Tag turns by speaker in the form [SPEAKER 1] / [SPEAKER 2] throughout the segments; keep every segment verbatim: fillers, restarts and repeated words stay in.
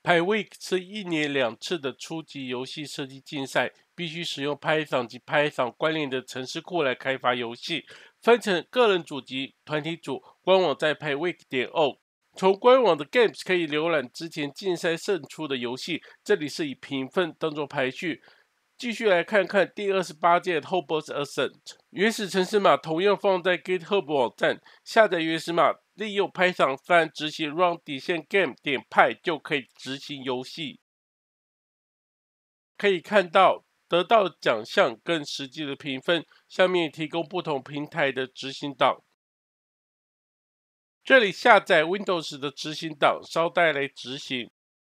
[SPEAKER 1] PyWeek 是一年两次的初级游戏设计竞赛，必须使用 Python 及 Python 关联的程式库来开发游戏，分成个人组及团体组。官网在 pyweek 点 org。从官网的 Games 可以浏览之前竞赛胜出的游戏，这里是以评分当作排序。继续来看看第二十八届 Hogwarts Ascent 原始程式码，同样放在 GitHub 网站。下载原始码，利用 Python 翻执行 run 底线 game 点 py 就可以执行游戏。可以看到得到的奖项跟实际的评分，下面提供不同平台的执行档。这里下载 Windows 的执行档，稍待来执行。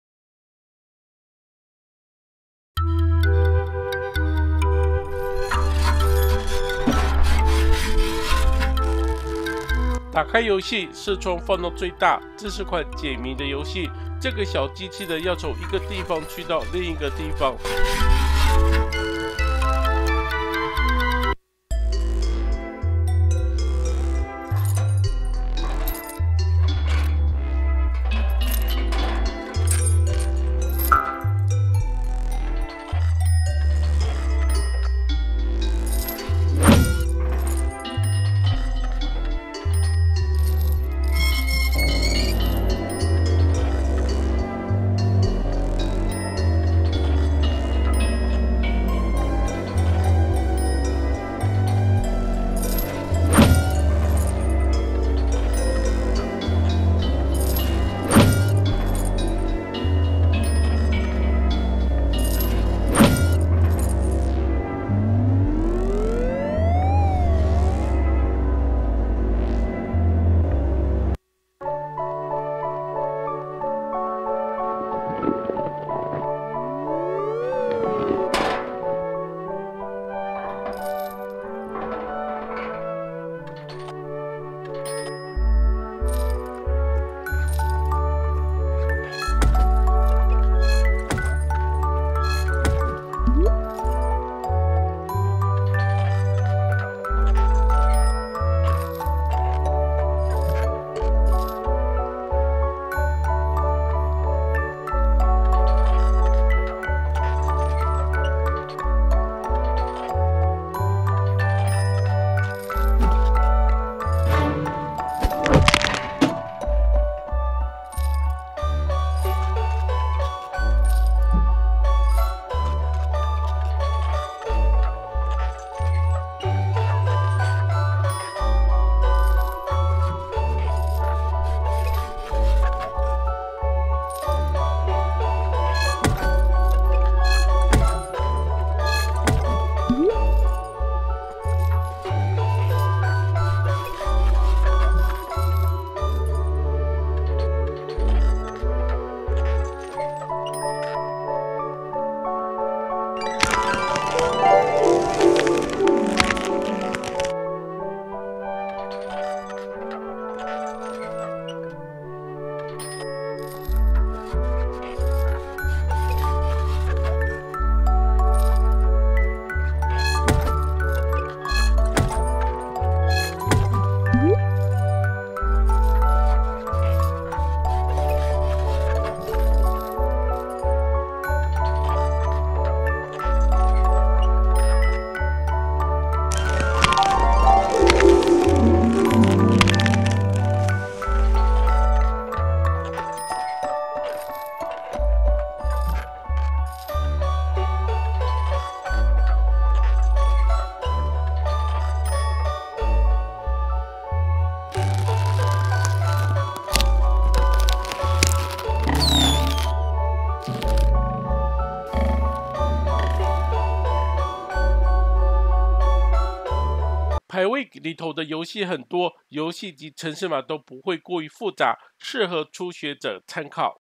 [SPEAKER 1] 打开游戏，视窗放到最大，这是款解谜的游戏。这个小机器人要从一个地方去到另一个地方。PyWeek 里头的游戏很多，游戏及程式码都不会过于复杂，适合初学者参考。